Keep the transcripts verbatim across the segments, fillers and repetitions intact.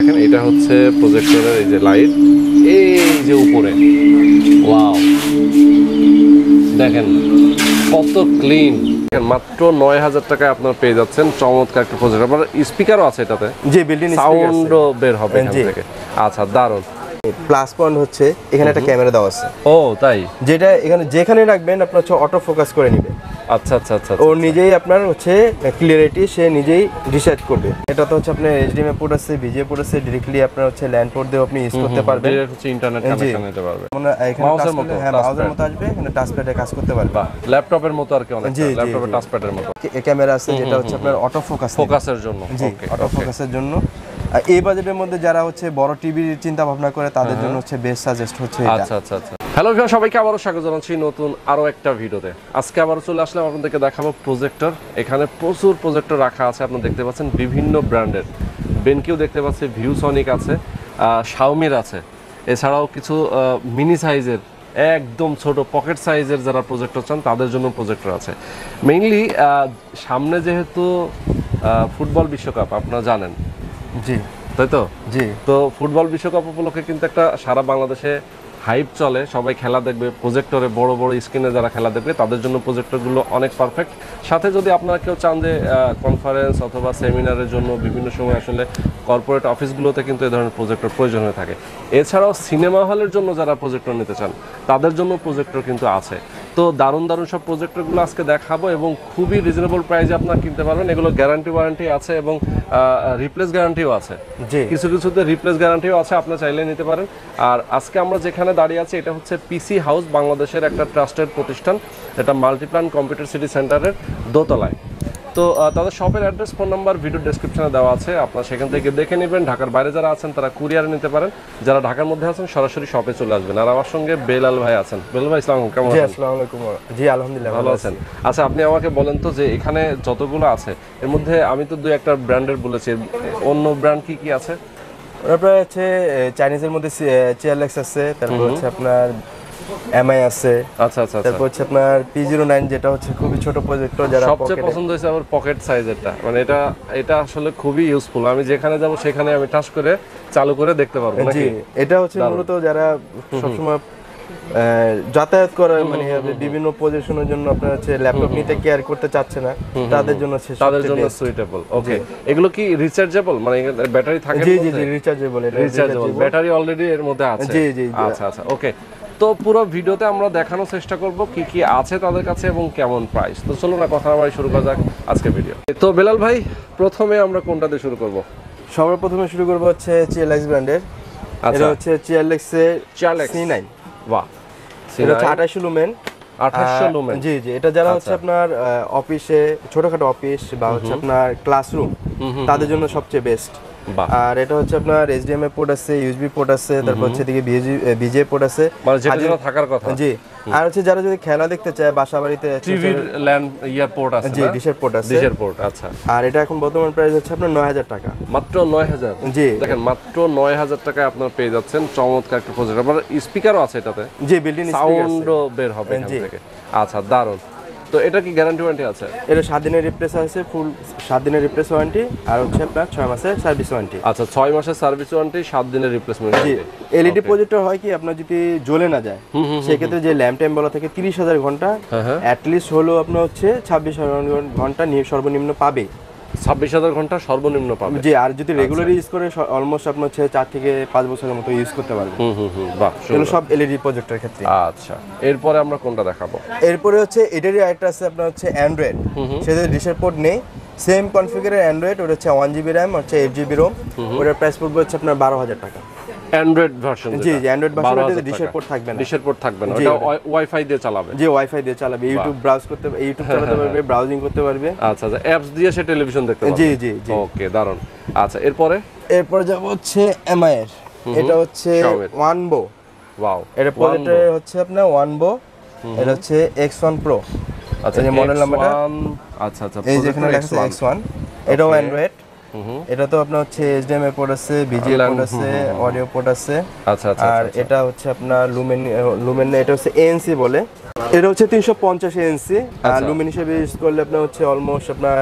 দেখেন এটা হচ্ছে প্রজেক্টরের এই যে লাইট, এই যে উপরে ওয়াও দেখেন কত ক্লিন। মাত্র নয় হাজার টাকায় আপনারা পেয়ে যাচ্ছেন চমৎকার একটা প্রজেক্টর। আবার স্পিকারও আছে এটাতে, জি বিল্ডিং সাউন্ডও বের হবে এখান থেকে। আচ্ছা দারুণ। প্লাস পয়েন্ট হচ্ছে এখানে একটা ক্যামেরা দেওয়া আছে। ও তাই, যেটা এখানে যেখানে রাখবেন আপনার হচ্ছে অটো ফোকাস করে নেবে। আচ্ছা আচ্ছা আচ্ছা ও নিজেই আপনার হচ্ছে ক্লিয়ারিটি সে নিজেই ডিসাইড করবে। এটা তো হচ্ছে আপনার এইচডিএমআই পোর্ট আছে, ভিজিএ পোর্ট আছে, ডাইরেক্টলি আপনার হচ্ছে ল্যান্ড পোর্ট দিয়ে আপনি ইউজ করতে পারবেন। এটা হচ্ছে ইন্টারনেট কানেকশন নিতে পারবে। মানে এখানে মাউসের মতো, হ্যাঁ মাউসের মতো আসবে, এখানে টাচ প্যাডে কাজ করতে পারবে। বাহ, ল্যাপটপের মতো আর কি, অনেকটা ল্যাপটপের টাচ প্যাডের মতো। ক্যামেরা আছে যেটা হচ্ছে আপনার অটো ফোকাস, ফোকাসের জন্য। ওকে, অটো ফোকাসের জন্য। এই বাজেটের মধ্যে যারা হচ্ছে বড় টিভির চিন্তা ভাবনা করে তাদের জন্য হচ্ছে বেস্ট সাজেস্ট হচ্ছে এটা। আচ্ছা আচ্ছা আচ্ছা। হ্যালো ভিউয়ার, সবাইকে আবারো স্বাগত জানাচ্ছি নতুন আরো একটা ভিডিওতে। আজকে আবারো চলে আসলাম আপনাদেরকে দেখাবো প্রজেক্টর। এখানে প্রচুর প্রজেক্টর রাখা আছে, আপনারা দেখতে পাচ্ছেন বিভিন্ন ব্র্যান্ডের। বেনকিউ দেখতে পাচ্ছি, ভিউসনিক আছে, শাওমির আছে, এছাড়াও কিছু মিনি সাইজের একদম ছোট পকেট সাইজের যারা প্রজেক্টর চান তাদের জন্য প্রজেক্টর আছে। মেইনলি সামনে যেহেতু ফুটবল বিশ্বকাপ আপনারা জানেন, জি তাই তো? জি। তো ফুটবল বিশ্বকাপ উপলক্ষে কিন্তু একটা সারা বাংলাদেশে হাইপ চলে, সবাই খেলা দেখবে প্রজেক্টরে, বড় বড় স্ক্রিনে যারা খেলা দেখবে তাদের জন্য প্রজেক্টরগুলো অনেক পারফেক্ট। সাথে যদি আপনারা কেউ চান যে কনফারেন্স অথবা সেমিনারের জন্য বিভিন্ন সময় আসলে কর্পোরেট অফিসগুলোতে কিন্তু এই ধরনের প্রজেক্টর প্রয়োজন হয়ে থাকে। এছাড়াও সিনেমা হলের জন্য যারা প্রজেক্টর নিতে চান তাদের জন্য প্রজেক্টর কিন্তু আছে। তো দারুণ দারুণ সব প্রজেক্টরগুলো আজকে দেখাবো এবং খুবই রিজনেবল প্রাইসে আপনারা কিনতে পারবেন। এগুলো গ্যারান্টি ওয়ারেন্টি আছে এবং রিপ্লেস গ্যারান্টিও আছে। কিছু কিছুতে রিপ্লেস গ্যারান্টিও আছে, আপনারা চাইলে নিতে পারেন। আর আজকে আমরা যেখানে দাঁড়িয়ে আছি এটা হচ্ছে পিসি হাউস, বাংলাদেশের একটা ট্রাস্টেড প্রতিষ্ঠান। এটা মাল্টিপ্লান কম্পিউটার সিটি সেন্টারের দোতলায়। তো তাদের শপের অ্যাড্রেস, ফোন নাম্বার ভিডিও ডেসক্রিপশনে দেওয়া আছে, আপনারা সেখান থেকে দেখে নেবেন। ঢাকার বাইরে যারা আছেন তারা কুরিয়ারে নিতে পারেন, যারা ঢাকার মধ্যে আছেন সরাসরি শপে চলে আসবেন। আর আমার সঙ্গে বেলাল ভাই আছেন। বেলাল ভাই আসসালামু আলাইকুম। কেমন আছেন? আসসালামু আলাইকুম। জি আলহামদুলিল্লাহ ভালো আছেন। আচ্ছা আপনি আমাকে বলেন তো যে এখানে যতগুলো আছে এর মধ্যে আমি তো দুই একটা ব্র্যান্ডের বলেছি, অন্য ব্র্যান্ড কি কি আছে? তারপরে হচ্ছে চাইনিজের মধ্যে চিয়ারলেক্স আছে, তারপর হচ্ছে আপনার এমআই আছে। আচ্ছা আচ্ছা। তারপর হচ্ছে আপনার পি জিরো নাইন যেটা হচ্ছে খুবই ছোট প্রজেক্টর, যারা সবচেয়ে পছন্দ হয়েছে আমার পকেট সাইজেরটা। মানে এটা এটা আসলে খুবই ইউজফুল, আমি যেখানে যাব সেখানে আমি টাচ করে চালু করে দেখতে পারবো নাকি? এটা হচ্ছে মূলত যারা সবসময় যাতায়াত করে, মানে বিভিন্ন পজিশনের জন্য আপনার হচ্ছে ল্যাপটপ নিতে কেয়ার করতে চাচ্ছে না, তাদের জন্য তাদের জন্য সুইটেবল। ওকে, এগুলো কি রিচার্জেবল, মানে ব্যাটারি থাকে? জি জি জি রিচার্জেবল। এটা রিচার্জেবল, ব্যাটারি অলরেডি এর মধ্যে আছে। জি জি। আচ্ছা আচ্ছা ওকে। তো পুরো ভিডিওতে আমরা দেখানোর চেষ্টা করব কি কি আছে তাদের কাছে এবং কেমন প্রাইস। তো চলো না কথা বলা শুরু করা যাক আজকে ভিডিও। তো বেলাল ভাই, প্রথমে আমরা কোনটা দিয়ে শুরু করব? সবার প্রথমে শুরু করব হচ্ছে চিয়ারলেক্স ব্র্যান্ডের। এটা হচ্ছে চিয়ারলেক্স এর সি নাইন। বাহ, এটা হচ্ছে আঠাশশো লুমেন। আঠাশশো লুমেন। জি জি। এটা যারা হচ্ছে আপনার অফিসে, ছোটখাটো অফিস বা হচ্ছে আপনার ক্লাসরুম, তাদের জন্য সবচেয়ে বেস্ট। আর এটা হচ্ছে আপনার এইচডিএমআই পোর্ট আছে, ইউএসবি পোর্ট আছে, তারপর হচ্ছে এদিকে ভিজিএ পোর্ট আছে, মানে যেটা যেটা থাকার কথা। জি। আর হচ্ছে যারা যদি খেলা দেখতে চায় বাসা বাড়িতে, টিভির ল্যান্ড ইয়ার পোর্ট আছে, জি ডিশের পোর্ট আছে, ডিশের পোর্ট। আচ্ছা। আর এটা এখন বর্তমান প্রাইস হচ্ছে আপনার নয় হাজার টাকা। মাত্র নয় হাজার? জি। দেখেন মাত্র নয় হাজার টাকায় আপনারা পেয়ে যাচ্ছেন চমৎকার একটা প্রজেক্টর। আবার স্পিকারও আছে এটাতে, জি বিল্ডিং সাউন্ডও বের হবে এখান থেকে। আচ্ছা দারুণ। তো এটা কি গ্যারান্টি ওয়ারেন্টি আছে? এটা সাত দিনের রিপ্লেস আছে, ফুল সাত দিনের রিপ্লেস ওয়ারেন্টি, আর হচ্ছে আপনার ছয় মাসের সার্ভিস ওয়ারেন্টি। আচ্ছা, ছয় মাসের সার্ভিস ওয়ারেন্টি, সাত দিনের রিপ্লেসমেন্ট। জি। এলইডি প্রজেক্টর হয় কি আপনার যদি জ্বলে না যায় সেক্ষেত্রে যে ল্যাম্প টাইম বলা থাকে তিরিশ হাজার ঘন্টা, অ্যাট লিস্ট হলো আপনার হচ্ছে ছাব্বিশ হাজার ঘন্টা সর্বনিম্ন পাবে। ছাব্বিশ হাজার ঘন্টা সর্বনিম্ন পাবে। জি। আর যদি রেগুলার ইউজ করে অলমোস্ট আপনার হচ্ছে চার থেকে পাঁচ বছরের মতো ইউজ করতে পারবে। হুম হুম হুম। বাহ, এগুলো সব এলইডি প্রজেক্টরের ক্ষেত্রে। আচ্ছা, এরপরে আমরা কোনটা দেখাবো? এরপরে হচ্ছে এটারই আরেকটা আছে আপনার হচ্ছে অ্যান্ড্রয়েড, সেটা ডিশের পোর্ট নেই, সেম কনফিগারের অ্যান্ড্রয়েড। ওটা হচ্ছে ওয়ান জিবি র্যাম, হচ্ছে এইট জিবি রোম। ওটার প্রাইস পড়বে হচ্ছে আপনার বারো হাজার টাকা। Android version? জি জি। অ্যান্ড্রয়েড ভার্সনটাতে ডিশের পোর্ট থাকবে না। ডিশের পোর্ট থাকবে না, ওটা ওয়াইফাই দিয়ে চালাবে। জি ওয়াইফাই দিয়ে চালাবে, ইউটিউব ব্রাউজ করতে, ইউটিউব চালাতে পারবে, ব্রাউজিং করতে পারবে। আচ্ছা আচ্ছা, অ্যাপস দিয়ে সে টেলিভিশন দেখতে পারবে। জি জি জি। ওকে দারুন। আচ্ছা, এরপরে এরপর যাব হচ্ছে এমআই এর। এটা হচ্ছে ওয়ানবো। ওয়াও। এটা প্রজেক্টর হচ্ছে আপনার ওয়ানবো। এটা হচ্ছে এক্স ওয়ান প্রো। আচ্ছা, এই যে মডেল নাম্বারটা। আচ্ছা আচ্ছা, এই যে এখানে লেখা আছে এক্স ওয়ান। এটাও অ্যান্ড্রয়েড। এটা তো আপনার হচ্ছে এইচডিএমআই পোর্ট আছে, ভিজিএ পোর্ট আছে, অডিও পোর্ট আছে। আচ্ছা আচ্ছা। আর এটা হচ্ছে আপনার লুমেন, লুমেন এটা হচ্ছে এএনসি বলে। এটা হচ্ছে তিনশো পঞ্চাশ এনসি আর লুমেন হিসেবে ইউজ করলে আপনার হচ্ছে অলমোস্ট আপনার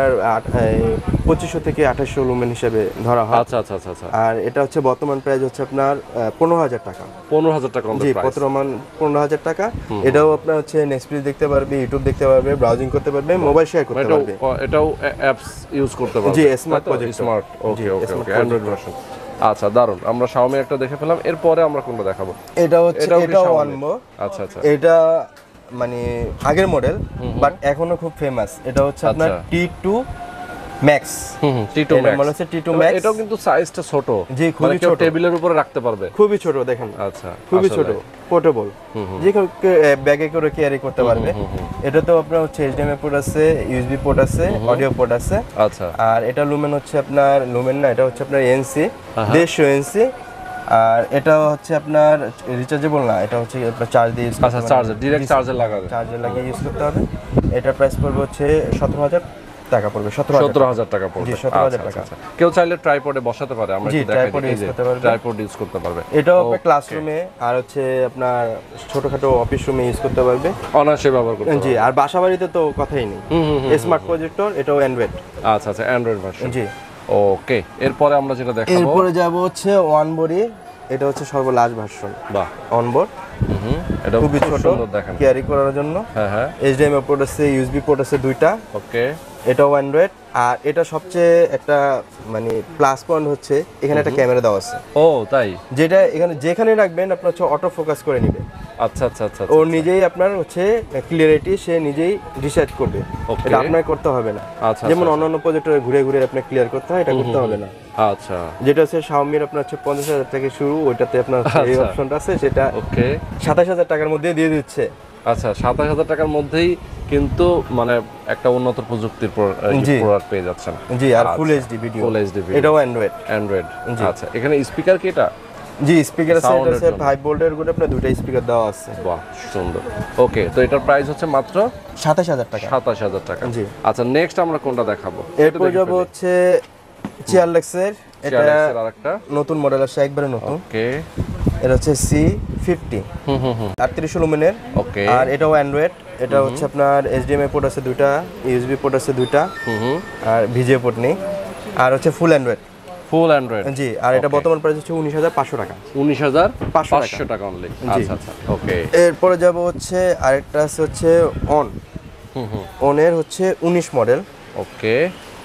পঁচিশশো থেকে আঠাশশো লুমেন হিসেবে ধরা হয়। আচ্ছা আচ্ছা আচ্ছা। আর এটা হচ্ছে বর্তমান প্রাইস হচ্ছে আপনার পনেরো হাজার টাকা। পনেরো হাজার টাকা? জি, বর্তমান পনেরো হাজার টাকা। এটাও আপনার হচ্ছে নেটফ্লিক্স দেখতে পারবে, ইউটিউব দেখতে পারবে, ব্রাউজিং করতে পারবে, মোবাইল শেয়ার করতে পারবে। এটাও অ্যাপস ইউজ করতে পারবে? জি, smart projector. Smart, okay okay okay, Android version. আচ্ছা, দারুন। আমরা Xiaomi একটা দেখে ফেলাম, এরপরে আমরা কোনটা দেখাবো? এটা হচ্ছে এটাও আনবো। আচ্ছা আচ্ছা। এটা মানে আগের মডেল বাট এখনো খুব ফেমাস। এটা হচ্ছে আপনার টি টু ম্যাক্স। হুম হুম, টি টু ম্যাক্স। এটা মানে হচ্ছে টি টু ম্যাক্স। এটাও কিন্তু সাইজটা ছোট। জি, খুবই ছোট, টেবিলের উপরে রাখতে পারবে। খুবই ছোট দেখেন। আচ্ছা, খুবই ছোট, পোর্টেবল, যে কেউ ব্যাগে করে ক্যারি করতে পারবে। এটা তো আপনার হচ্ছে এইচডিএমআই পোর্ট আছে, ইউএসবি পোর্ট আছে, অডিও পোর্ট আছে। আচ্ছা। আর এটা লুমেন হচ্ছে আপনার লুমেন না, এটা হচ্ছে আপনার এনসি, দেড়শো এনসি। আর এটা হচ্ছে আপনার রিচার্জেবল না, এটা হচ্ছে আপনার চার্জ দিয়ে ইউজ করতে হবে। আচ্ছা, চার্জার, ডাইরেক্ট চার্জার লাগাবে। চার্জার লাগিয়ে ইউজ করতে হবে। এটা প্রাইস পড়বে হচ্ছে সতেরো হাজার টাকা পড়বে। সতেরো হাজার টাকা পড়বে। জি, সতেরো হাজার টাকা। কেউ চাইলে ট্রাইপডে বসাতে পারে, আমরা জি, একটু দেখাই ট্রাইপড দিই। ইউজ করতে পারবে, ট্রাইপড ইউজ করতে পারবে। এটাও আপনার ক্লাসরুমে আর হচ্ছে আপনার ছোটখাটো অফিস রুমে ইউজ করতে পারবে, অনায়াসে ব্যবহার করতে পারবে। জি। আর বাসাবাড়িতে তো কথাই নেই। স্মার্ট প্রজেক্টর, এটাও অ্যান্ড্রয়েড। আচ্ছা আচ্ছা, অ্যান্ড্রয়েড ভার্সন। জি, ওকে। এরপরে আমরা যেটা দেখাবো, এরপরে যাব হচ্ছে ওয়ানবোর্ডে। এটা হচ্ছে সর্বলাস্ট ভার্সন। বাহ, অনবোর্ড। হুম, এটা খুবই খুব ছোট, সুন্দর দেখেন, ক্যারি করার জন্য। হ্যাঁ হ্যাঁ। এইচডিএমআই পোর্ট আছে, ইউএসবি পোর্ট আছে দুইটা। ওকে। এটাও অ্যান্ড্রয়েড। আর এটা সবচেয়ে একটা মানে প্লাস পয়েন্ট হচ্ছে এখানে একটা ক্যামেরা দেওয়া আছে। ও তাই? যেটা এখানে যেখানে রাখবেন আপনার হচ্ছে অটো ফোকাস করে নেবে। আচ্ছা আচ্ছা আচ্ছা। ও নিজেই আপনার হচ্ছে ক্লিয়ারিটি সে নিজেই ডিসাইড করবে, এটা আপনার করতে হবে না। আচ্ছা, যেমন অন্যান্য প্রজেক্টরে ঘুরে ঘুরে আপনার ক্লিয়ার করতে হয়, এটা করতে হবে না। আচ্ছা। যেটা হচ্ছে Xiaomi-র আপনার হচ্ছে পঞ্চাশ হাজার থেকে শুরু, ওইটাতে আপনার এই অপশনটা আছে, সেটা ওকে সাতাশ হাজার টাকার মধ্যে দিয়ে দিচ্ছে। আচ্ছা, সাতাশ হাজার টাকার মধ্যেই কিন্তু মানে একটা উন্নত প্রযুক্তির প্রোডাক্ট পেয়ে যাচ্ছেন। জি, আর full HD video. Full HD video. এটাও অ্যান্ড্রয়েড। অ্যান্ড্রয়েড। আচ্ছা, এখানে স্পিকার কি এটা? জি, স্পিকার আছে। এটা হচ্ছে ফাইভ ভোল্টের গুলো, আপনার দুটো স্পিকার দেওয়া আছে। বাহ, সুন্দর। ওকে, তো এটার প্রাইস হচ্ছে মাত্র সাতাশ হাজার টাকা। সাতাশ হাজার টাকা। জি। আচ্ছা, নেক্সট আমরা কোনটা দেখাবো? এরপর যাব হচ্ছে চিয়ারলেক্সের। এটা আরেকটা নতুন মডেল আছে, একবারে নতুন। ওকে। এটা হচ্ছে সি ফিফটি, হুম হুম হুম, আটত্রিশশো লুমেনের। ওকে। আর এটাও অ্যান্ড্রয়েড। এটা হচ্ছে আপনার এইচডিএমআই পোর্ট আছে দুইটা, ইউএসবি পোর্ট আছে দুইটা, হুম হুম, আর ভিজিএ পোর্ট নেই। আর হচ্ছে ফুল অ্যান্ড্রয়েড। ফুল অ্যান্ড্রয়েড। জি। আর এটা বর্তমান প্রাইস হচ্ছে উনিশ হাজার পাঁচশো টাকা। উনিশ হাজার পাঁচশো টাকা অনলি। আচ্ছা আচ্ছা, ওকে। এরপরে যাব হচ্ছে আরেকটা আছে হচ্ছে অন। হুম হুম, অনের হচ্ছে উনিশ মডেল। ওকে।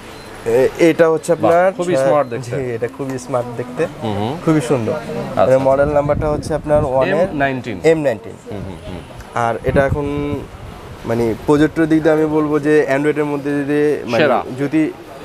এটা হচ্ছে আপনার খুবই স্মার্ট দেখতে। জি, এটা খুবই স্মার্ট দেখতে, হুম হুম, খুবই সুন্দর। এর মডেল নাম্বারটা হচ্ছে আপনার ওয়ানের নাইনটিন এম নাইনটিন। হুম হুম হুম। আর এটা এখন মানে প্রজেক্টর দিক দিয়ে আমি বলবো যে অ্যান্ড্রয়েডের মধ্যে যদি মানে যদি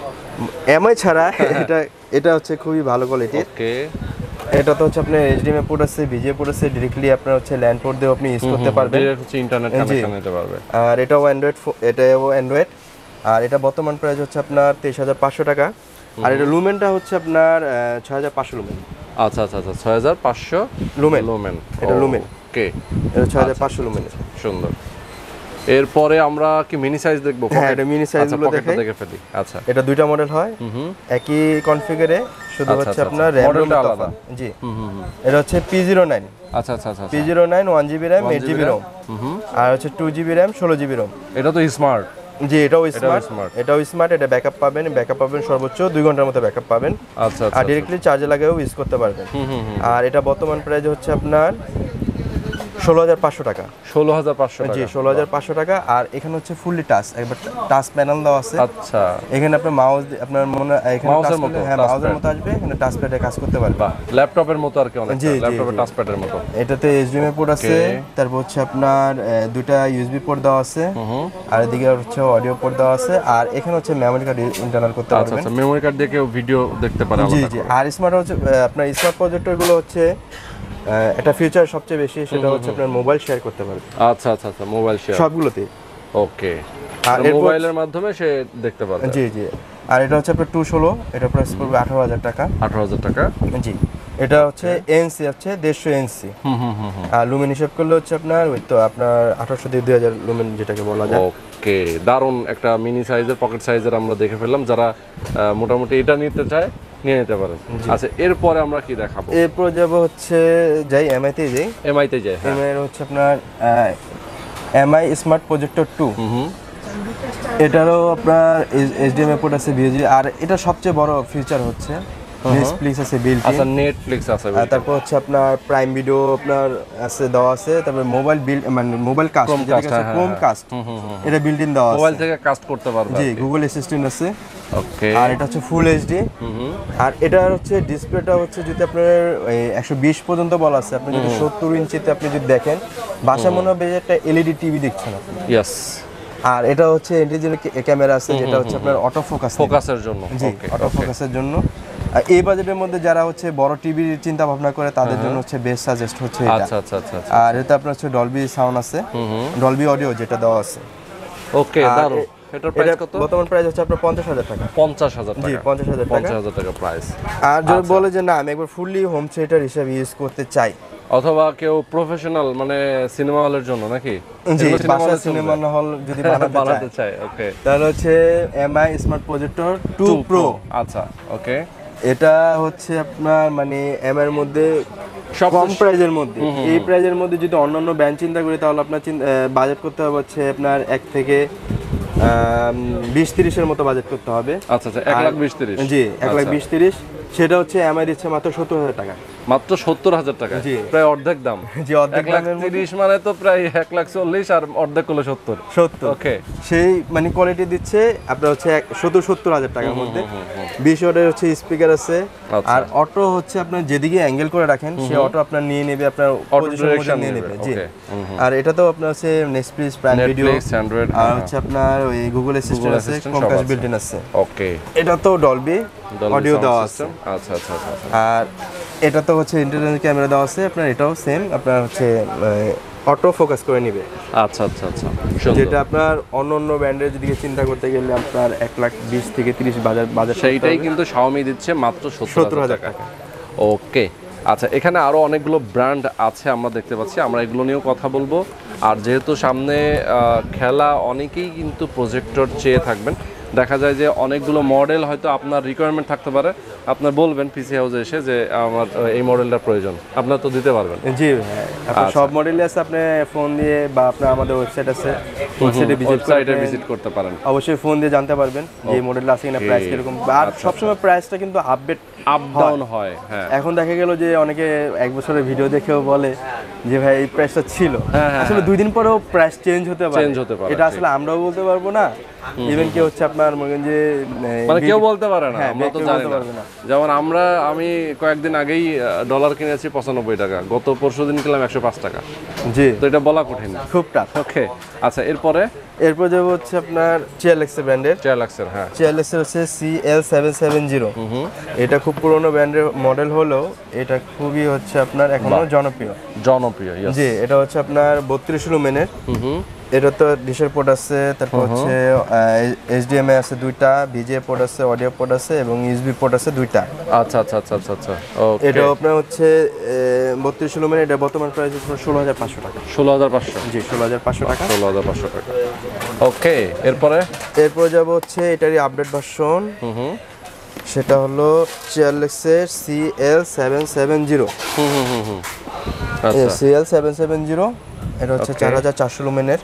এমআই ছাড়া এটা এটা হচ্ছে খুবই ভালো কোয়ালিটির। ওকে। এটা তো হচ্ছে আপনার এইচডিএমআই পোর্ট আছে, ভিজিএ পোর্ট আছে, ডাইরেক্টলি আপনার হচ্ছে ল্যান্ড পোর্ট দিয়ে আপনি ইউজ করতে পারবেন, ডাইরেক্ট হচ্ছে ইন্টারনেট কানেকশন নিতে পারবে। আর এটাও অ্যান্ড্রয়েড, এটাও অ্যান্ড্রয়েড। আর এটা বর্তমান প্রাইস হচ্ছে আপনার তেইশ হাজার পাঁচশো টাকা। আর এটা লুমেনটা হচ্ছে আপনার ছয় হাজার পাঁচশো লুমেন। আচ্ছা আচ্ছা আচ্ছা, ছয় হাজার পাঁচশো লুমেন। লুমেন, এটা লুমেন। ওকে, এটা ছয় হাজার পাঁচশো লুমেন। সুন্দর। এরপরে আমরা কি মিনি সাইজ দেখবো? হ্যাঁ, এটা মিনি সাইজগুলো দেখাই। দেখে ফেলি। আচ্ছা, এটা দুইটা মডেল হয়, একই কনফিগারে, শুধু হচ্ছে আপনার মডেলটা আলাদা। জি, এটা হচ্ছে পি জিরো নাইন। আচ্ছা আচ্ছা আচ্ছা, P zero nine one GB RAM, eight GB ROM. আর হচ্ছে টু জিবি র্যাম, ষোলো জিবি রোম। এটা তো স্মার্ট। জি, এটাও স্মার্ট। এটাও স্মার্ট। এটা ব্যাকআপ পাবেন, ব্যাকআপ পাবেন সর্বোচ্চ দুই ঘন্টার মতো ব্যাকআপ পাবেন। আচ্ছা, আর ডাইরেক্টলি চার্জে লাগিয়েও ইউজ করতে পারবেন। আর এটা বর্তমান প্রাইস হচ্ছে আপনার ষোলো হাজার পাঁচশো টাকা। ষোলো হাজার পাঁচশো জি, ষোলো হাজার পাঁচশো টাকা। আর এখানে হচ্ছে ফুললি টাচ, একবার টাচ প্যানেল দেওয়া আছে। আচ্ছা, এখানে আপনার মাউস, আপনার মনে এখানে মাউসের মতো, হ্যাঁ মাউসের মতো আসবে, এখানে টাচ প্যাডে কাজ করতে পারবে। বাহ, ল্যাপটপের মতো আর কি, অনেক ল্যাপটপের টাচ প্যাডের মতো। এটাতে এইচডিএমআই পোর্ট আছে, তারপর হচ্ছে আপনার দুইটা ইউএসবি পোর্ট দেওয়া আছে, আর এদিকে হচ্ছে অডিও পোর্ট দেওয়া আছে। আর এখানে হচ্ছে মেমরি কার্ড ইন্টারনাল করতে পারবেন। আচ্ছা, মেমরি কার্ড দিয়ে কেউ ভিডিও দেখতে পারে। জি জি। আর স্মার্ট হচ্ছে আপনার স্মার্ট প্রজেক্টর গুলো হচ্ছে একটা ফিচার সবচেয়ে বেশি, সেটা হচ্ছে আপনার মোবাইল শেয়ার করতে পারবে। আচ্ছা আচ্ছা আচ্ছা, মোবাইল শেয়ার সবগুলোতে। ওকে, আর মোবাইলের মাধ্যমে সে দেখতে পারবে। জি জি। আর এটা হচ্ছে আপনার টু ষোলো, এটা প্রাইস পড়বে আঠারো হাজার টাকা। আঠারো হাজার টাকা। জি। এটা হচ্ছে এনসি, হচ্ছে দেড়শো এনসি। হুম হুম হুম। আর লুমেন হিসাব করলে হচ্ছে আপনার ওই তো আপনার আঠারোশো থেকে দুই হাজার লুমেন যেটাকে বলা যায়। ওকে, দারুণ একটা মিনি সাইজের, পকেট সাইজের আমরা দেখে ফেললাম। যারা মোটামুটি এটা নিতে চায় নিয়ে নিতে পারেন। আচ্ছা, এরপরে আমরা কি দেখাবো? এরপর যাব হচ্ছে যাই এমআইতে যাই। এমআইতে যাই। এমআই এর হচ্ছে আপনার এমআই স্মার্ট প্রজেক্টর টু। এটারও আপনার এইচডিএমআই পোর্ট আছে, ভিএজি, আর এটা সবচেয়ে বড় ফিচার হচ্ছে নেটফ্লিক্স আছে বিল্ট ইন। আচ্ছা, নেটফ্লিক্স আছে। আর তারপর হচ্ছে আপনার প্রাইম ভিডিও আপনার আছে দেওয়া আছে, তারপর মোবাইল বিল মানে মোবাইল কাস্ট যেটা আছে ক্রোম কাস্ট, এটা বিল্ট ইন দেওয়া আছে, মোবাইল থেকে কাস্ট করতে পারবে। জি, গুগল অ্যাসিস্ট্যান্ট আছে। ওকে। আর এটা হচ্ছে ফুল এইচডি। আর এটা হচ্ছে ডিসপ্লেটা হচ্ছে যদি আপনার একশো বিশ পর্যন্ত বলা আছে, আপনি যদি সত্তর ইঞ্চিতে আপনি যদি দেখেন বাসায় মনে হবে যে একটা এলইডি টিভি দেখছেন আপনি। ইয়েস। আর এটা হচ্ছে ইন্টেলিজেন্ট ক্যামেরা আছে, যেটা হচ্ছে আপনার অটো ফোকাস ফোকাসের জন্য। জি, অটো ফোকাসের জন্য। আর এই বাজেটের মধ্যে যারা হচ্ছে বড় টিভির চিন্তা ভাবনা করে তাদের জন্য হচ্ছে বেস্ট সাজেস্ট হচ্ছে এটা। আচ্ছা আচ্ছা আচ্ছা। আর এটা আপনার হচ্ছে ডলবি সাউন্ড আছে, ডলবি অডিও যেটা দেওয়া আছে। ওকে, দারুন। এটার প্রাইস কত? বর্তমান প্রাইস হচ্ছে আপনার পঞ্চাশ হাজার টাকা। পঞ্চাশ হাজার টাকা। জি, পঞ্চাশ হাজার টাকা। পঞ্চাশ হাজার টাকা প্রাইস। আর যদি বলে যে না আমি একবার ফুললি হোম থিয়েটার হিসেবে ইউজ করতে চাই, অথবা কেউ প্রফেশনাল মানে সিনেমা হলের জন্য নাকি? জি, বাসা সিনেমা হল যদি বানাতে চায়, ওকে, তাহলে হচ্ছে Mi smart projector two Pro. আচ্ছা, ওকে। এটা হচ্ছে আপনার মানে এম এর মধ্যে কম প্রাইজের মধ্যে, এই প্রাইজের মধ্যে যদি অন্যান্য ব্র্যান্ড চিন্তা করি তাহলে আপনার বাজেট করতে হবে হচ্ছে আপনার এক থেকে বিশ তিরিশের মতো বাজেট করতে হবে। আচ্ছা আচ্ছা, এক লাখ বিশ তিরিশ। জি, এক লাখ বিশ তিরিশ। সেটা হচ্ছে এমআই দিচ্ছে মাত্র সত্তর হাজার টাকা। মাত্র সত্তর হাজার টাকা? জি, প্রায় অর্ধেক দাম। জি, অর্ধেক লাখ তিরিশ মানে তো প্রায় এক লাখ চল্লিশ, আর অর্ধেক হলো সত্তর। সত্তর, ওকে। সেই মানে কোয়ালিটি দিচ্ছে আপনার হচ্ছে সত্তর সত্তর হাজার টাকার মধ্যে। বিশ ওয়াটের হচ্ছে স্পিকার আছে। আর অটো হচ্ছে আপনার যেদিকে অ্যাঙ্গেল করে রাখেন সে অটো আপনার নিয়ে নেবে, আপনার পজিশন মধ্যে নিয়ে নেবে। জি। আর এটা তো আপনার হচ্ছে নেটফ্লিক্স, প্রাইম ভিডিও, অ্যান্ড্রয়েড, আর হচ্ছে আপনার ওই গুগল অ্যাসিস্ট্যান্ট আছে, ক্রোমকাস্ট বিল্ট ইন আছে। ওকে। এটা তো ডলবি অডিও দেওয়া আছে। আচ্ছা আচ্ছা আচ্ছা। আর এটা তো হচ্ছে ইন্টেলিজেন্ট ক্যামেরা দেওয়া আছে আপনার, এটাও সেম আপনার হচ্ছে অটো ফোকাস করে নিবে। আচ্ছা আচ্ছা আচ্ছা, যেটা আপনার অন্য অন্য ব্র্যান্ডের দিকে চিন্তা করতে গেলে আপনার এক লাখ বিশ থেকে তিরিশ বাজার বাজার সেইটাই কিন্তু শাওমি দিচ্ছে মাত্র সত্তর হাজার টাকা। ওকে। আচ্ছা, এখানে আরো অনেকগুলো ব্র্যান্ড আছে আমরা দেখতে পাচ্ছি, আমরা এগুলো নিয়েও কথা বলবো। আর যেহেতু সামনে খেলা, অনেকেই কিন্তু প্রজেক্টর চেয়ে থাকবেন। দেখা যায় যে অনেকগুলো মডেল হয়তো আপনার রিকোয়ারমেন্ট থাকতে পারে, আপনার বলবেন পিসি হাউসে এসে যে আমার এই মডেলটা প্রয়োজন, আপনার তো দিতে পারবেন। জি, আপনার সব মডেলই আছে, আপনি ফোন দিয়ে বা আপনার আমাদের ওয়েবসাইট আছে, ওয়েবসাইটে ভিজিট করে ভিজিট করতে পারেন। অবশ্যই ফোন দিয়ে জানতে পারবেন যে এই মডেলটা আছে কিনা, প্রাইস কিরকম। আর সবসময় প্রাইসটা কিন্তু আপডেট আপ ডাউন হয়। হ্যাঁ, এখন দেখা গেল যে অনেকে এক বছরের ভিডিও দেখেও বলে যে ভাই এই প্রাইসটা ছিল, আসলে দুই দিন পরেও প্রাইস চেঞ্জ হতে পারে। চেঞ্জ হতে পারে, এটা আসলে আমরাও বলতে পারবো না, ইভেন কি হচ্ছে আপনার মনে যে মানে কেউ বলতে পারে না, আমরা তো জানি না। যেমন আমরা আমি কয়েকদিন আগেই ডলার কিনেছি পঁচানব্বই টাকা, গত পরশুদিন কিনলাম একশো পাঁচ টাকা। জি, তো এটা বলা কঠিন, খুব টাফ। ওকে। আচ্ছা, এরপরে এরপর যাবো হচ্ছে আপনার চিয়ারলেক্স ব্র্যান্ডের চিয়ারলেক্সের। হ্যাঁ, চিয়ারলেক্সের হচ্ছে C L seven seven zero. এটা খুব পুরনো ব্র্যান্ডের মডেল হলেও এটা খুবই হচ্ছে আপনার এখনো জনপ্রিয়। জনপ্রিয়, জি। এটা হচ্ছে আপনার বত্রিশ লুমেনের। এটা তো ডিশের পোর্ট আছে, তারপর হচ্ছে এইচডিএমআই আছে দুইটা, ভিজিএ পোর্ট আছে, অডিও পোর্ট আছে এবং ইউএসবি পোর্ট আছে দুইটা। আচ্ছা আচ্ছা আচ্ছা আচ্ছা আচ্ছা। ওকে। এটা আপনার হচ্ছে বত্রিশ লুমেন, এটা বর্তমান প্রাইস হচ্ছে ষোলো হাজার পাঁচশো টাকা। ষোলো হাজার পাঁচশো? জি, ষোলো হাজার পাঁচশো টাকা। ষোলো হাজার পাঁচশো টাকা। ওকে। এরপরে এরপরে যাব হচ্ছে এটারই আপডেট ভার্সন, সেটা হলো চিয়ারলেক্সের C L seven seven zero. হুম হুম হুম হুম। C L seven seven zero, এটা হচ্ছে চার হাজার চারশো লুমেনের।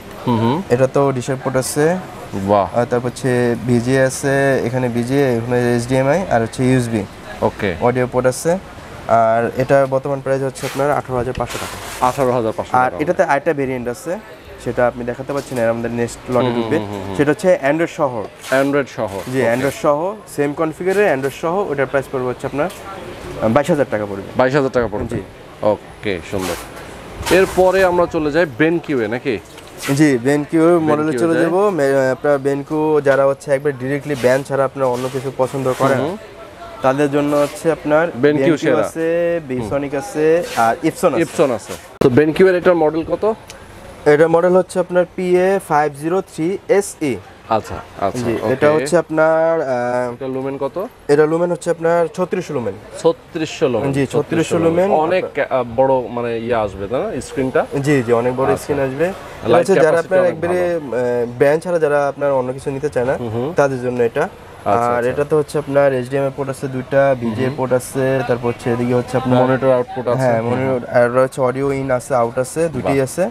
এটা তো ডিশের পোর্ট আছে। বাহ। আর তারপর হচ্ছে ভিজিএ আছে, এখানে ভিজিএ, এখানে এইচডিএমআই আর হচ্ছে ইউএসবি। ওকে। অডিও পোর্ট আছে। আর এটা বর্তমান প্রাইস হচ্ছে আপনার আঠারো হাজার পাঁচশো টাকা। আঠারো হাজার পাঁচশো। আর এটাতে আরেকটা ভেরিয়েন্ট আছে, সেটা আপনি দেখাতে পাচ্ছেন না, আমাদের নেক্সট লটে ঢুকবে। সেটা হচ্ছে অ্যান্ড্রয়েড সহ। অ্যান্ড্রয়েড সহ? জি, অ্যান্ড্রয়েড সহ, সেম কনফিগারের অ্যান্ড্রয়েড সহ। ওটার প্রাইস পড়বে হচ্ছে আপনার বাইশ হাজার টাকা পড়বে। বাইশ হাজার টাকা পড়বে? জি। ওকে, সুন্দর। এরপরে আমরা চলে যাই বেনকিউয়ে নাকি? জি, বেনকিউ মডেলে চলে যাব। আপনার বেনকিউ যারা হচ্ছে একবার ডিরেক্টলি ব্যান্ড ছাড়া আপনার অন্য কিছু পছন্দ করেন তাদের জন্য হচ্ছে আপনার বেনকিউ আছে, বিসনিক আছে আর ইপসন আছে। ইপসন আছে। তো বেনকিউয়ের এটার মডেল কত? এটা মডেল হচ্ছে আপনার P A five zero three S E. আচ্ছা আচ্ছা। জি, এটা হচ্ছে আপনার এটা লুমেন কত? এটা লুমেন হচ্ছে আপনার ছত্রিশশো লুমেন। ছত্রিশশো লুমেন? জি, ছত্রিশশো লুমেন। অনেক বড় মানে ইয়ে আসবে তাই না স্ক্রিনটা? জি জি, অনেক বড় স্ক্রিন আসবে। আচ্ছা, যারা আপনার একবারে ব্যান্ড ছাড়া যারা আপনার অন্য কিছু নিতে চায় না তাদের জন্য এটা। আর এটা তো হচ্ছে আপনার এইচডিএমআই পোর্ট আছে দুইটা, ভিজিএ পোর্ট আছে, তারপর হচ্ছে এদিকে হচ্ছে আপনার মনিটর আউটপুট আছে। হ্যাঁ, মনিটর আর হচ্ছে অডিও ইন আছে, আউট আছে, দুটোই আছে।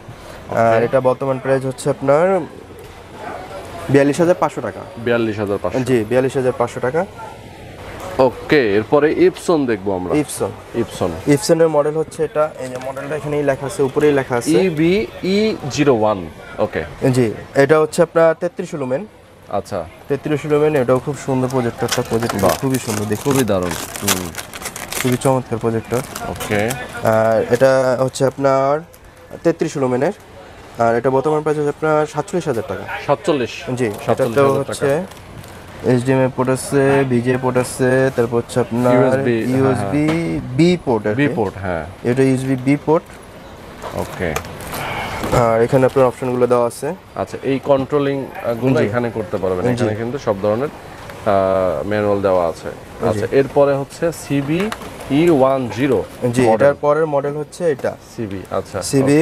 আর এটা বর্তমান প্রাইস হচ্ছে আপনার বিয়াল্লিশ হাজার পাঁচশো টাকা। বিয়াল্লিশ হাজার পাঁচশো জি বিয়াল্লিশ হাজার পাঁচশো টাকা। ওকে, এরপরে ইপসন দেখবো আমরা। ইপসন ইপসন ইপসনের মডেল হচ্ছে এটা, এই যে মডেলটা এখানেই লেখা আছে, উপরেই লেখা আছে ইবি ই জিরো ওয়ান। ওকে, জি এটা হচ্ছে আপনার তেত্রিশ লুমেন। আচ্ছা, তেত্রিশ লুমেন, এটাও খুব সুন্দর প্রজেক্টরটা, প্রজেক্টর খুবই সুন্দর, দেখুন খুবই দারুণ, খুবই চমৎকার প্রজেক্টর। ওকে, আর এটা হচ্ছে আপনার তেত্রিশ লুমেনের, আর এটা বর্তমান প্রাইস হচ্ছে আপনার সাতচল্লিশ হাজার টাকা। সাতচল্লিশ জি এটাতে হচ্ছে এইচডিএমআই পোর্ট আছে, ভিজে পোর্ট আছে, তারপর হচ্ছে আপনার USB B port. B port, হ্যাঁ এটা ইউএসবি বি পোর্ট। ওকে, আর এখানে আপনার অপশনগুলো দেওয়া আছে। আচ্ছা, এই কন্ট্রোলিং গুলো এখানে করতে পারবেন, এখানে কিন্তু সব ধরনের ম্যানুয়াল দেওয়া আছে। আচ্ছা, এরপরে হচ্ছে সিবি ই ওয়ান জিরো। জি এটার পরের মডেল হচ্ছে এটা সিবি, আচ্ছা সিবি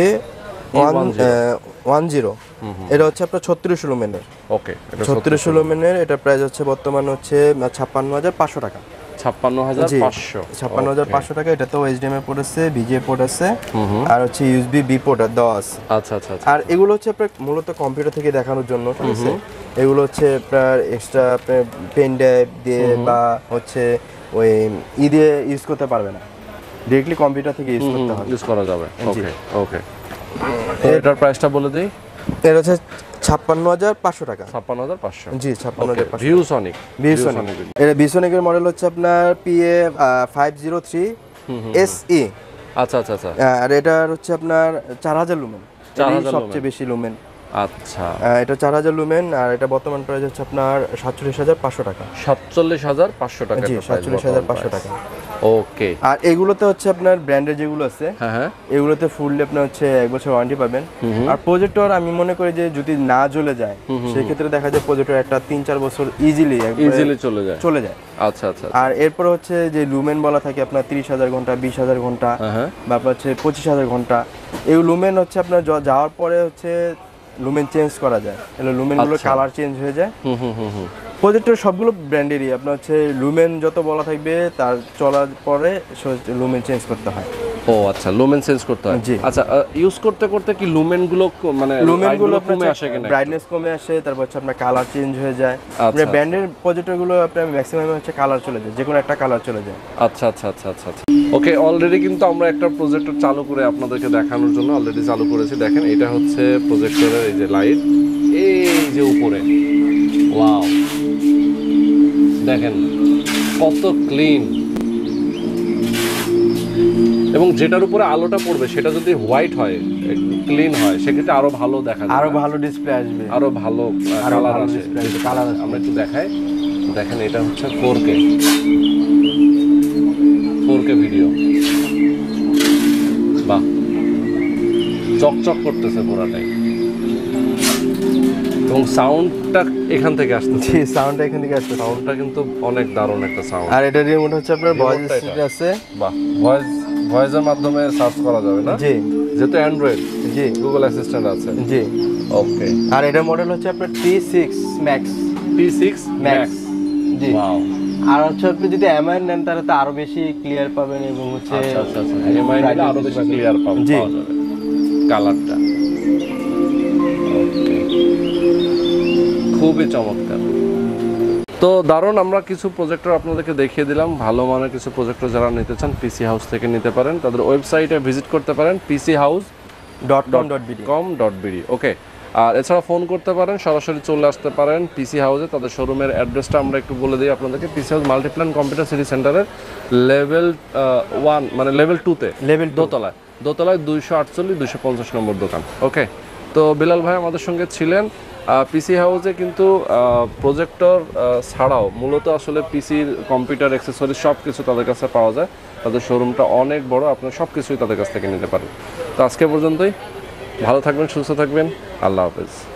ওয়ান জিরো। এটা হচ্ছে আপনার ছত্রিশ লুমেনের। ওকে, ছত্রিশ লুমেনের, এটা প্রাইস হচ্ছে বর্তমান হচ্ছে ছাপ্পান্ন হাজার পাঁচশো টাকা। ছাপ্পান্ন হাজার পাঁচশো ছাপ্পান্ন হাজার পাঁচশো টাকা। এটা তো এইচডিএমআই পোর্ট আছে, ভিজে পোর্ট আছে, আর হচ্ছে ইউএসবি বি পোর্ট দেওয়া আছে। আচ্ছা আচ্ছা। আর এগুলো হচ্ছে আপনার মূলত কম্পিউটার থেকে দেখানোর জন্য, ঠিক আছে? এগুলো হচ্ছে আপনার এক্সট্রা আপনার পেন ড্রাইভ দিয়ে বা হচ্ছে ওই ই দিয়ে ইউজ করতে পারবে না, ডিরেক্টলি কম্পিউটার থেকে ইউজ করতে হবে, ইউজ করা যাবে। ওকে ওকে, এটার প্রাইসটা বলে দিই। এটা হচ্ছে ছাপ্পান্ন হাজার পাঁচশো টাকা। ছাপ্পান্ন হাজার পাঁচশো। জি ছাপ্পান্ন হাজার পাঁচশো। ViewSonic, ViewSonic. এটা ভিউসনিকের মডেল হচ্ছে আপনার PA five zero three SE. আচ্ছা আচ্ছা আচ্ছা। আর এটার হচ্ছে আপনার চার হাজার লুমেন, সবচেয়ে বেশি লুমেন। আচ্ছা, এটা চার হাজার লুমেন, আর এটা বর্তমান প্রাইস হচ্ছে আপনার সাতচল্লিশ হাজার পাঁচশো টাকা। সাতচল্লিশ হাজার পাঁচশো টাকা। জি সাতচল্লিশ হাজার পাঁচশো টাকা। ওকে, আর এগুলোতে হচ্ছে আপনার ব্র্যান্ডের যেগুলো আছে, হ্যাঁ হ্যাঁ, এগুলোতে ফুললি আপনার হচ্ছে এক বছর ওয়ারেন্টি পাবেন। আর প্রজেক্টর আমি মনে করি যে যদি না জ্বলে যায় সেই ক্ষেত্রে দেখা যায় প্রজেক্টর একটা তিন চার বছর ইজিলি ইজিলি চলে যায় চলে যায় আচ্ছা আচ্ছা। আর এরপর হচ্ছে যে লুমেন বলা থাকে আপনার তিরিশ হাজার ঘন্টা, বিশ হাজার ঘন্টা, বা আপনার হচ্ছে পঁচিশ হাজার ঘন্টা। এই লুমেন হচ্ছে আপনার যাওয়ার পরে হচ্ছে লুমেন চেঞ্জ করা যায়, এগুলো লুমেনগুলো কালার চেঞ্জ হয়ে যায়। হুম হুম হুম হুম। প্রজেক্টর সবগুলো ব্র্যান্ডেরই আপনার হচ্ছে লুমেন যত বলা থাকবে তার চলার পরে লুমেন চেঞ্জ করতে হয়। ও আচ্ছা, লুমেন চেঞ্জ করতে হয়। আচ্ছা, ইউজ করতে করতে কি লুমেন গুলো মানে লুমেন গুলো কমে আসে কিনা, ব্রাইটনেস কমে আসে, তারপর হচ্ছে আপনার কালার চেঞ্জ হয়ে যায়। মানে ব্র্যান্ডের প্রজেক্টর গুলো আপনার ম্যাক্সিমাম হচ্ছে কালার চলে যায়, যে কোনো একটা কালার চলে যায়। আচ্ছা আচ্ছা আচ্ছা আচ্ছা। ওকে, অলরেডি কিন্তু আমরা একটা প্রজেক্টর চালু করে আপনাদেরকে দেখানোর জন্য অলরেডি চালু করেছি। দেখেন, এটা হচ্ছে প্রজেক্টরের এই যে লাইট, এই যে উপরে, ওয়াও, দেখেন কত ক্লিন। এবং যেটার উপরে আলোটা পড়বে সেটা যদি হোয়াইট হয়, ক্লিন হয়, সেক্ষেত্রে আরো ভালো দেখা যাবে, আরো ভালো ডিসপ্লে আসবে, আরো ভালো কালার আসে। কালার আমরা একটু দেখাই, দেখেন এটা হচ্ছে four K four K video. বাহ, চকচক করতেছে পুরাটাই, এবং সাউন্ডটা এখান থেকে আসতেছে। জি, সাউন্ডটা এখান থেকে আসছে। সাউন্ডটা কিন্তু অনেক দারুণ একটা সাউন্ড। আর এটা রিমোট হচ্ছে আপনার ভয়েস অ্যাসিস্ট্যান্ট আছে। বাহ, ভয়েস ভয়েসের মাধ্যমে সার্চ করা যাবে না? জি, যেহেতু অ্যান্ড্রয়েড, জি গুগল অ্যাসিস্ট্যান্ট আছে। জি, ওকে। আর এটা মডেল হচ্ছে আপনার T six Max. T six Max, জি। ওয়াও। আর হচ্ছে আপনি যদি এমআই নেন তাহলে তো আরো বেশি ক্লিয়ার পাবেন, এবং হচ্ছে আচ্ছা আচ্ছা আচ্ছা, এমআই নিলে আরো বেশি ক্লিয়ার পাবেন, জি, পাওয়া যাবে কালারটা। ওকে, খুবই চমৎকার। তো দারুণ, আমরা কিছু প্রজেক্টর আপনাদেরকে দেখিয়ে দিলাম। ভালো মানের কিছু প্রজেক্টর যারা নিতে চান পিসি হাউস থেকে নিতে পারেন, তাদের ওয়েবসাইটে ভিজিট করতে পারেন PC House dot com dot BD com dot BD. Okay, আর এছাড়া ফোন করতে পারেন, সরাসরি চলে আসতে পারেন পিসি হাউসে। তাদের শোরুমের অ্যাড্রেসটা আমরা একটু বলে দিই আপনাদেরকে। PC House Multiplan Computer City Centre level one মানে লেভেল টুতে, লেভেল দোতলায় দোতলায় দুইশো আটচল্লিশ দুইশো পঞ্চাশ নম্বর দোকান। ওকে, তো বিলাল ভাই আমাদের সঙ্গে ছিলেন। পিসি হাউসে কিন্তু প্রজেক্টর ছাড়াও মূলত আসলে পিসির কম্পিউটার অ্যাক্সেসরি সব কিছু তাদের কাছে পাওয়া যায়। তাদের শোরুমটা অনেক বড়, আপনারা সব কিছুই তাদের কাছ থেকে নিতে পারেন। তো আজকে পর্যন্তই, ভালো থাকবেন, সুস্থ থাকবেন, আল্লাহ হাফেজ।